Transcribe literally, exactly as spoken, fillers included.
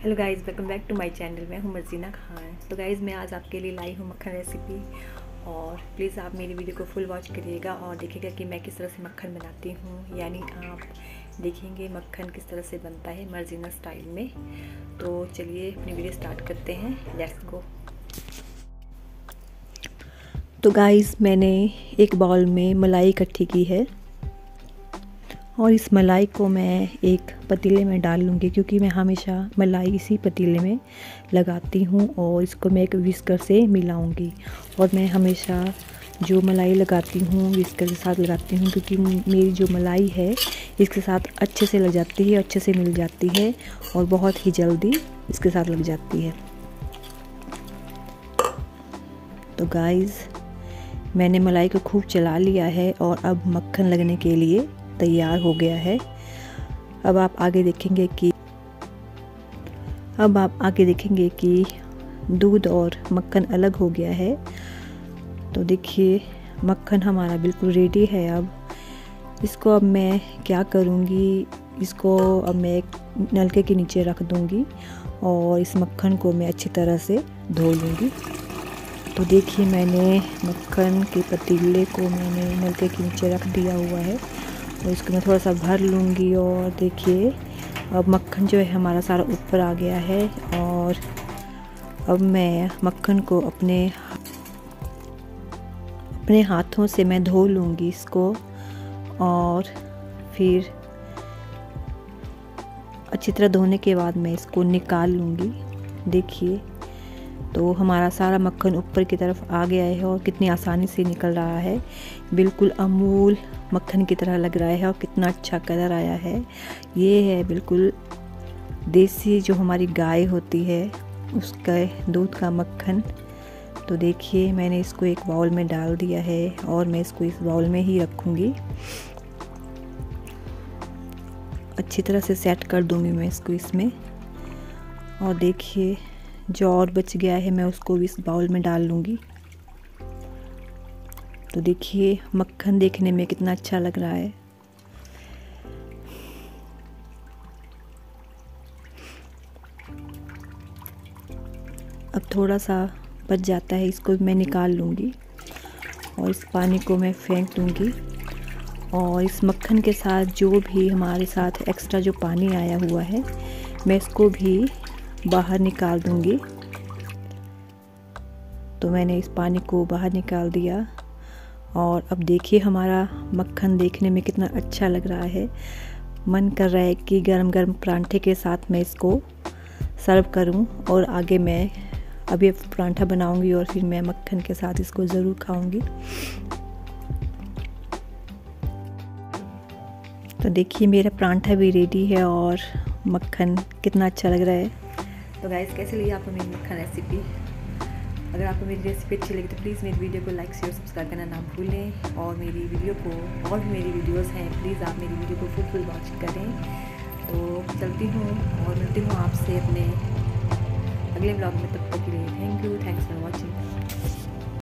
Hello guys, welcome back to my channel. मैं हूँ मर्जीना खान। तो गाइज़ मैं आज आपके लिए लाई हूँ मक्खन रेसिपी, और प्लीज़ आप मेरी वीडियो को फुल वॉच करिएगा और देखिएगा कि मैं किस तरह से मक्खन बनाती हूँ। यानी आप देखेंगे मक्खन किस तरह से बनता है मर्जीना स्टाइल में। तो चलिए अपनी वीडियो स्टार्ट करते हैं, लेट्स गो। तो गाइज़ मैंने एक बाउल में मलाई इकट्ठी की है और इस मलाई को मैं एक पतीले में डाल लूँगी, क्योंकि मैं हमेशा मलाई इसी पतीले में लगाती हूँ और इसको मैं एक विस्कर से मिलाऊंगी। और मैं हमेशा जो मलाई लगाती हूँ विस्कर के साथ लगाती हूँ, क्योंकि मेरी जो मलाई है इसके साथ अच्छे से लग जाती है, अच्छे से मिल जाती है और बहुत ही जल्दी इसके साथ लग जाती है। तो गाइज़ मैंने मलाई को खूब चला लिया है और अब मक्खन लगने के लिए तैयार हो गया है। अब आप आगे देखेंगे कि अब आप आगे देखेंगे कि दूध और मक्खन अलग हो गया है। तो देखिए मक्खन हमारा बिल्कुल रेडी है। अब इसको अब मैं क्या करूँगी, इसको अब मैं एक नलके के नीचे रख दूँगी और इस मक्खन को मैं अच्छी तरह से धो लूँगी। तो देखिए मैंने मक्खन के पतीले को मैंने नलके के नीचे रख दिया हुआ है और इसको मैं थोड़ा सा भर लूँगी। और देखिए अब मक्खन जो है हमारा सारा ऊपर आ गया है। और अब मैं मक्खन को अपने अपने हाथों से मैं धो लूँगी इसको और फिर अच्छी तरह धोने के बाद मैं इसको निकाल लूँगी। देखिए तो हमारा सारा मक्खन ऊपर की तरफ आ गया है और कितनी आसानी से निकल रहा है। बिल्कुल अमूल मक्खन की तरह लग रहा है और कितना अच्छा कलर आया है। ये है बिल्कुल देसी जो हमारी गाय होती है उसका दूध का मक्खन। तो देखिए मैंने इसको एक बाउल में डाल दिया है और मैं इसको इस बाउल में ही रखूँगी। अच्छी तरह से सेट कर दूँगी मैं इसको इसमें। और देखिए जो और बच गया है मैं उसको भी इस बाउल में डाल लूँगी। तो देखिए मक्खन देखने में कितना अच्छा लग रहा है। अब थोड़ा सा बच जाता है, इसको मैं निकाल लूँगी और इस पानी को मैं फेंक दूँगी। और इस मक्खन के साथ जो भी हमारे साथ एक्स्ट्रा जो पानी आया हुआ है मैं इसको भी बाहर निकाल दूँगी। तो मैंने इस पानी को बाहर निकाल दिया और अब देखिए हमारा मक्खन देखने में कितना अच्छा लग रहा है। मन कर रहा है कि गरम गरम परांठे के साथ मैं इसको सर्व करूं। और आगे मैं अभी परांठा बनाऊंगी और फिर मैं मक्खन के साथ इसको ज़रूर खाऊंगी। तो देखिए मेरा परांठा भी रेडी है और मक्खन कितना अच्छा लग रहा है। तो गाइस कैसे लगी आपको मेरी मक्खन रेसिपी? अगर आपको मेरी रेसिपी अच्छी लगी तो प्लीज़ मेरी वीडियो को लाइक शेयर सब्सक्राइब करना ना भूलें। और मेरी वीडियो को और भी मेरी वीडियोस हैं, प्लीज़ आप मेरी वीडियो को फुल फुल वॉच करें। तो चलती हूँ और मिलती हूँ आपसे अपने अगले ब्लॉग में। तब तक के लिए thank you, thanks for watching.